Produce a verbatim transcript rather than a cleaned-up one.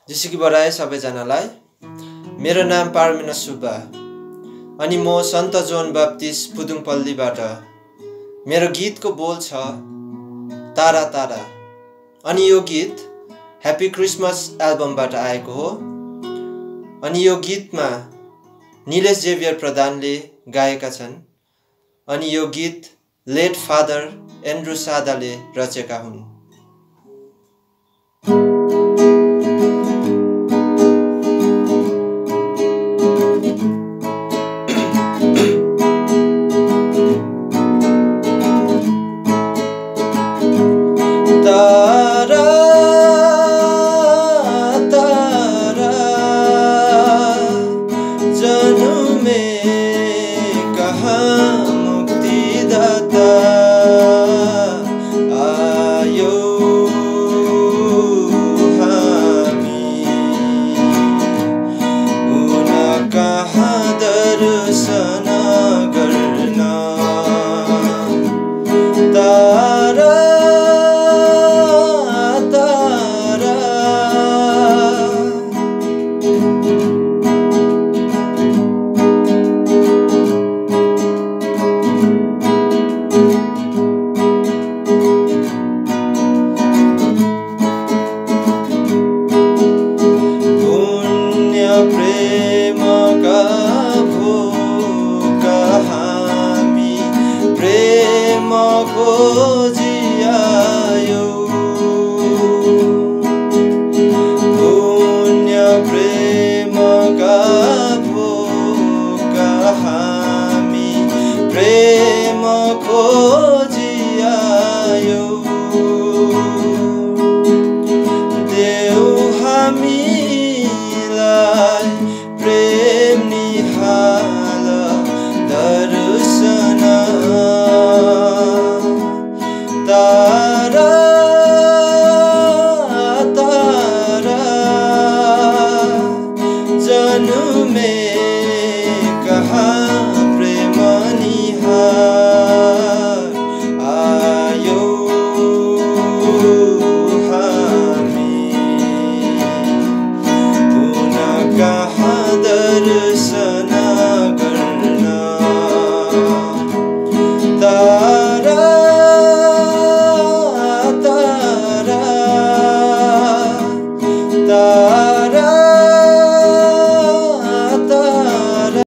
जिसकी बढाए सबैजनालाई। मेरो नाम पारमिना सुब्बा अनि म सन्त जोन बाप्टिस्ट पुदुङपल्लीबाट। मेरो गीतको बोल छ तारा तारा अनि यो गीत ह्याप्पी क्रिसमस एल्बमबाट आएको हो। अनि यो गीतमा निलेश जेभियर प्रधानले गाएका छन् अनि यो गीत लेट फादर एन्ड्रु सादाले रचेका हुन्। तारा तारा जनुमे कहाँ मुक्तिदाता आयो हामी उना कहाँ दर्शन गर्न। तारा प्रेमका भोका हामी प्रेम खोजी आयौ। पुण्य प्रेमका भोका हामी प्रेम खोजी आयौ। देऊ हामी प्रेम निहाल दर्शन। तारा